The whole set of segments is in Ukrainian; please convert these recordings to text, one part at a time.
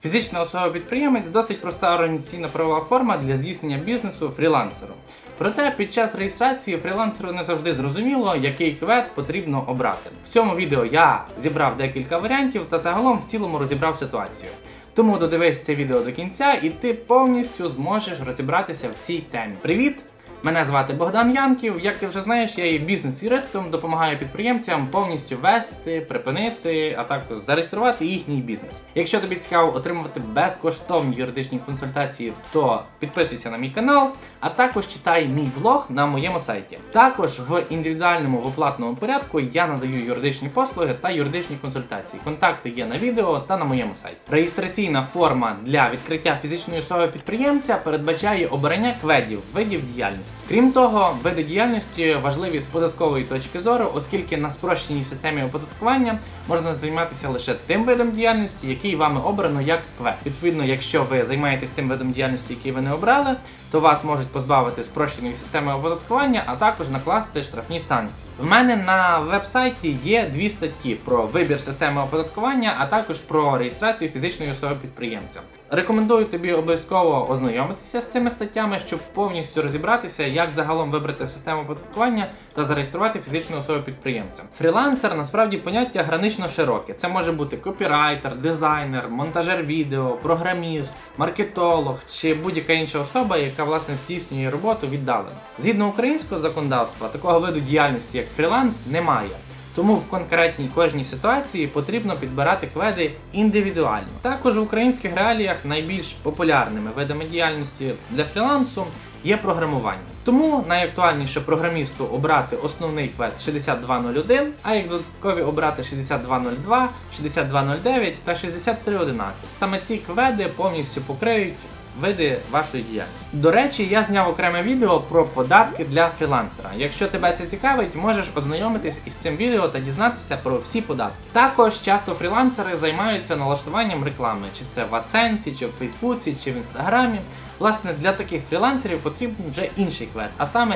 Фізична особа-підприємець – досить проста організаційна правова форма для здійснення бізнесу фрілансеру. Проте під час реєстрації фрілансеру не завжди зрозуміло, який квед потрібно обрати. В цьому відео я зібрав декілька варіантів та загалом в цілому розібрав ситуацію. Тому додивись це відео до кінця і ти повністю зможеш розібратися в цій темі. Привіт! Мене звати Богдан Янків. Як ти вже знаєш, я є бізнес-юристом, допомагаю підприємцям повністю вести, припинити, а також зареєструвати їхній бізнес. Якщо тобі цікаво отримувати безкоштовні юридичні консультації, то підписуйся на мій канал, а також читай мій блог на моєму сайті. Також в індивідуальному в оплатному порядку я надаю юридичні послуги та юридичні консультації. Контакти є на відео та на моєму сайті. Реєстраційна форма для відкриття фізичної особи підприємця передбачає обрання кведів, видів діяльності. Крім того, види діяльності важливі з податкової точки зору, оскільки на спрощеній системі оподаткування можна займатися лише тим видом діяльності, який вами обрано як квед. Відповідно, якщо ви займаєтесь тим видом діяльності, який ви не обрали, то вас можуть позбавити спрощеної системи оподаткування, а також накласти штрафні санкції. В мене на веб-сайті є дві статті про вибір системи оподаткування, а також про реєстрацію фізичної особи підприємця. Рекомендую тобі обов'язково ознайомитися з цими статтями, щоб повністю розібратися, як загалом вибрати систему оподаткування та зареєструвати фізичну особу підприємця. Фрілансер насправді поняття гранично широке. Це може бути копірайтер, дизайнер, монтажер відео, програміст, маркетолог чи будь-яка інша особа, яка власне здійснює роботу віддалено. Згідно українського законодавства, такого виду діяльності, як фріланс, немає. Тому в конкретній кожній ситуації потрібно підбирати кведи індивідуально. Також в українських реаліях найбільш популярними видами діяльності для фрілансу є програмування. Тому найактуальніше програмісту обрати основний квед 6201, а як додаткові обрати 6202, 6209 та 6311. Саме ці кведи повністю покриють види вашої діяльності. До речі, я зняв окреме відео про податки для фрілансера. Якщо тебе це цікавить, можеш ознайомитись із цим відео та дізнатися про всі податки. Також часто фрілансери займаються налаштуванням реклами, чи це в AdSense, чи в Фейсбуці, чи в Інстаграмі. Власне, для таких фрілансерів потрібен вже інший квед, а саме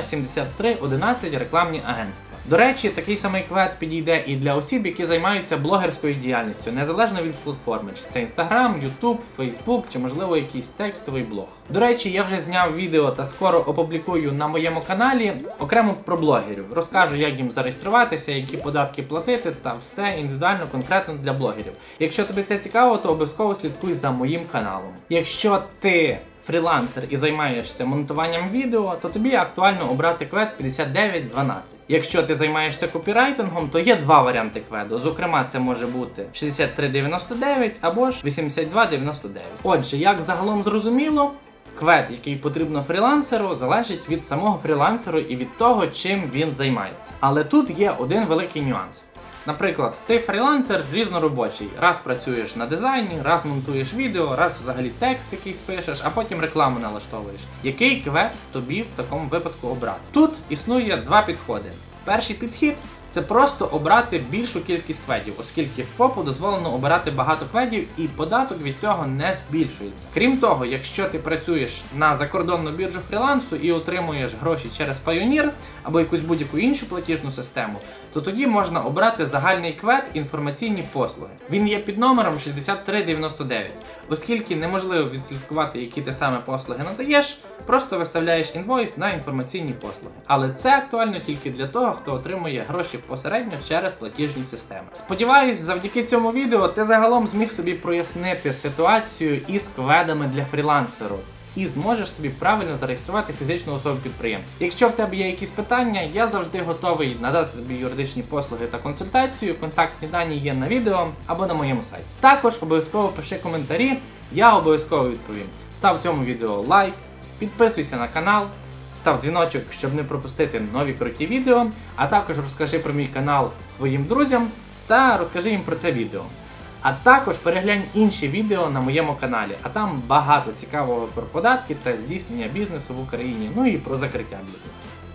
7311 рекламні агентства. До речі, такий самий квед підійде і для осіб, які займаються блогерською діяльністю, незалежно від платформи, чи це Instagram, YouTube, Facebook, чи можливо якийсь текстовий блог. До речі, я вже зняв відео та скоро опублікую на моєму каналі окремо про блогерів. Розкажу, як їм зареєструватися, які податки платити та все індивідуально, конкретно для блогерів. Якщо тобі це цікаво, то обов'язково слідкуй за моїм каналом. Якщо ти фрілансер і займаєшся монтуванням відео, то тобі актуально обрати квед 5912. Якщо ти займаєшся копірайтингом, то є два варіанти кведу. Зокрема, це може бути 6399 або ж 8299. Отже, як загалом зрозуміло, квед, який потрібно фрілансеру, залежить від самого фрілансеру і від того, чим він займається. Але тут є один великий нюанс. Наприклад, ти фрілансер різноробочий. Раз працюєш на дизайні, раз монтуєш відео, раз взагалі текст якийсь пишеш, а потім рекламу налаштовуєш. Який квед тобі в такому випадку обрати? Тут існує два підходи. Перший підхід – це просто обрати більшу кількість кведів, оскільки в ФОПу дозволено обирати багато кведів і податок від цього не збільшується. Крім того, якщо ти працюєш на закордонну біржу фрілансу і отримуєш гроші через Payoneer або якусь будь-яку іншу платіжну систему, то тоді можна обрати загальний квед інформаційні послуги. Він є під номером 6399. Оскільки неможливо відслідкувати, які ти саме послуги надаєш, просто виставляєш інвойс на інформаційні послуги. Але це актуально тільки для того, хто отримує гроші посередньо через платіжні системи. Сподіваюсь, завдяки цьому відео ти загалом зміг собі прояснити ситуацію із кведами для фрілансеру і зможеш собі правильно зареєструвати фізичну особу підприємця. Якщо в тебе є якісь питання, я завжди готовий надати тобі юридичні послуги та консультацію. Контактні дані є на відео або на моєму сайті. Також обов'язково пиши коментарі, я обов'язково відповім. Став цьому відео лайк, підписуйся на канал, став дзвіночок, щоб не пропустити нові круті відео, а також розкажи про мій канал своїм друзям та розкажи їм про це відео. А також переглянь інші відео на моєму каналі, а там багато цікавого про податки та здійснення бізнесу в Україні, ну і про закриття бізнесу.